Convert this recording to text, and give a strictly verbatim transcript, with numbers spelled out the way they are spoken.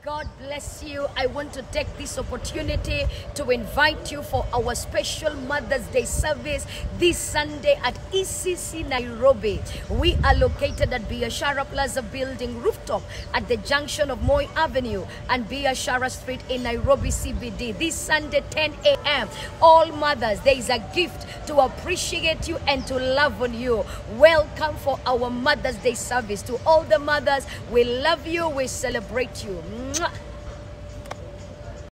God bless you. I want to take this opportunity to invite you for our special Mother's Day service this Sunday at E C C Nairobi. We are located at Biashara Plaza Building rooftop at the junction of Moi Avenue and Biashara Street in Nairobi C B D. This Sunday, ten A M All mothers, there is a gift to appreciate you and to love on you. Welcome for our Mother's Day service. To all the mothers, we love you, we celebrate you. Mwah.